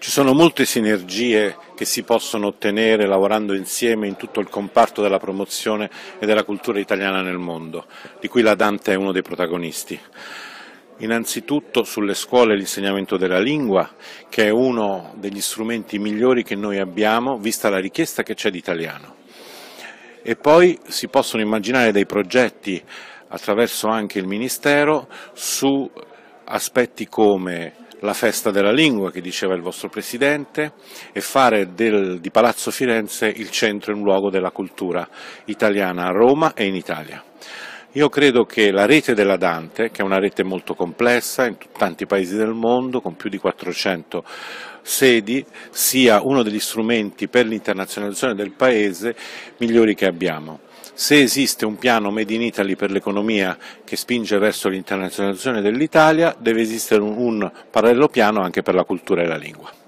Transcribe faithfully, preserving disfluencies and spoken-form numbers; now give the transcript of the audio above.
Ci sono molte sinergie che si possono ottenere lavorando insieme in tutto il comparto della promozione e della cultura italiana nel mondo, di cui la Dante è uno dei protagonisti. Innanzitutto sulle scuole l'insegnamento della lingua, che è uno degli strumenti migliori che noi abbiamo, vista la richiesta che c'è di italiano. E poi si possono immaginare dei progetti attraverso anche il Ministero su aspetti come la festa della lingua che diceva il vostro Presidente e fare del, di Palazzo Firenze il centro e un luogo della cultura italiana a Roma e in Italia. Io credo che la rete della Dante, che è una rete molto complessa in tanti paesi del mondo, con più di quattrocento sedi, sia uno degli strumenti per l'internazionalizzazione del Paese migliori che abbiamo. Se esiste un piano Made in Italy per l'economia che spinge verso l'internazionalizzazione dell'Italia, deve esistere un, un parallelo piano anche per la cultura e la lingua.